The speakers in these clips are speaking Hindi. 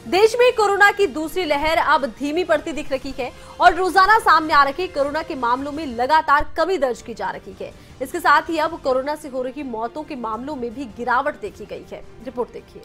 देश में कोरोना की दूसरी लहर अब धीमी पड़ती दिख रही है और रोजाना सामने आ रहे कोरोना के मामलों में लगातार कमी दर्ज की जा रही है। इसके साथ ही अब कोरोना से हो रही मौतों के मामलों में भी गिरावट देखी गई है। रिपोर्ट देखिए।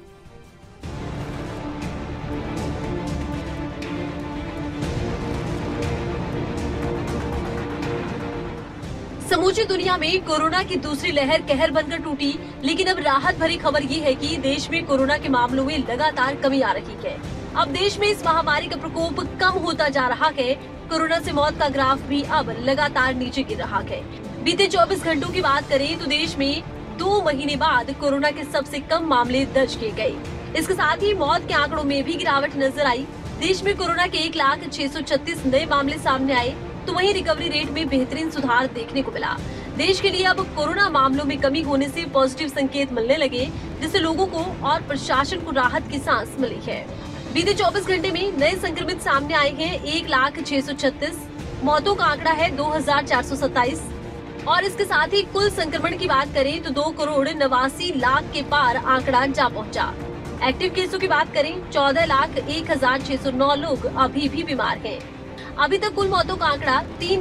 समूची दुनिया में कोरोना की दूसरी लहर कहर बनकर टूटी, लेकिन अब राहत भरी खबर ये है कि देश में कोरोना के मामलों में लगातार कमी आ रही है। अब देश में इस महामारी का प्रकोप कम होता जा रहा है। कोरोना से मौत का ग्राफ भी अब लगातार नीचे गिर रहा है। बीते 24 घंटों की बात करें तो देश में 2 महीने बाद कोरोना के सबसे कम मामले दर्ज किए गए। इसके साथ ही मौत के आंकड़ों में भी गिरावट नजर आई। देश में कोरोना के 1,06,36 नए मामले सामने आए, तो वहीं रिकवरी रेट में बेहतरीन सुधार देखने को मिला। देश के लिए अब कोरोना मामलों में कमी होने से पॉजिटिव संकेत मिलने लगे, जिससे लोगों को और प्रशासन को राहत की सांस मिली है। बीते 24 घंटे में नए संक्रमित सामने आए हैं 1,06,36। मौतों का आंकड़ा है 2,427 और इसके साथ ही कुल संक्रमण की बात करें तो 2,89,00,000 के पार आंकड़ा जा पहुंचा। एक्टिव केसों की बात करें 14,01,609 लोग अभी भी बीमार हैं। अभी तक कुल मौतों का आंकड़ा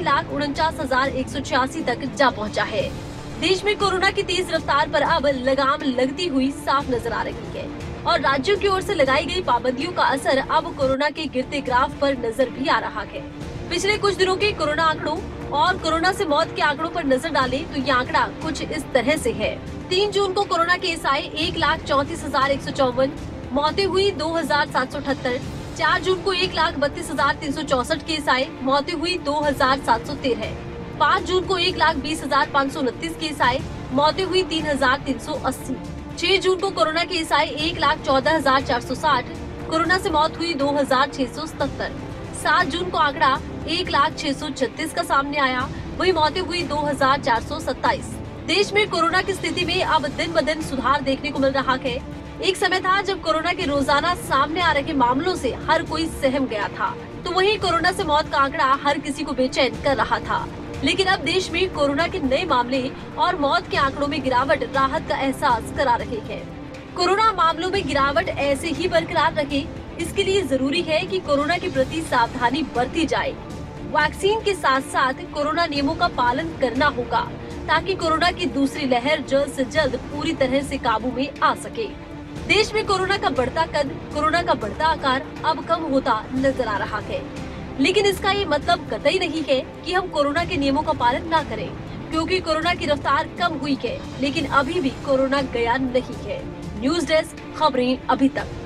3,49,186 तक जा पहुंचा है। देश में कोरोना की तेज रफ्तार पर अब लगाम लगती हुई साफ नजर आ रही है और राज्यों की ओर से लगाई गई पाबंदियों का असर अब कोरोना के गिरते ग्राफ पर नजर भी आ रहा है। पिछले कुछ दिनों के कोरोना आंकड़ों और कोरोना से मौत के आंकड़ों पर नजर डालें तो ये आंकड़ा कुछ इस तरह से है। 3 जून को कोरोना केस आए 1,34,154, मौतें हुई 2,778। 4 जून को 1,32,364 केस आए, मौतें हुई 2,713। 5 जून को 1,20,529 केस आए, मौतें हुई 3,380। 6 जून को कोरोना केस आए 1,14,460, कोरोना से मौत हुई 2,677। 7 जून को आंकड़ा 1,06,36 का सामने आया, वहीं मौतें हुई 2,427। देश में कोरोना की स्थिति में अब दिन ब दिन सुधार देखने को मिल रहा है। एक समय था जब कोरोना के रोजाना सामने आ रहे मामलों से हर कोई सहम गया था, तो वहीं कोरोना से मौत का आंकड़ा हर किसी को बेचैन कर रहा था। लेकिन अब देश में कोरोना के नए मामले और मौत के आंकड़ों में गिरावट राहत का एहसास करा रहे हैं। कोरोना मामलों में गिरावट ऐसे ही बरकरार रहे, इसके लिए जरूरी है कि कोरोना के प्रति सावधानी बरती जाए। वैक्सीन के साथ साथ कोरोना नियमों का पालन करना होगा, ताकि कोरोना की दूसरी लहर जल्द से जल्द पूरी तरह से काबू में आ सके। देश में कोरोना का बढ़ता कद, कोरोना का बढ़ता आकार अब कम होता नजर आ रहा है, लेकिन इसका ये मतलब कतई नहीं है कि हम कोरोना के नियमों का पालन ना करें, क्योंकि कोरोना की रफ्तार कम हुई है, लेकिन अभी भी कोरोना गया नहीं है। न्यूज़ डेस्क, खबरें अभी तक।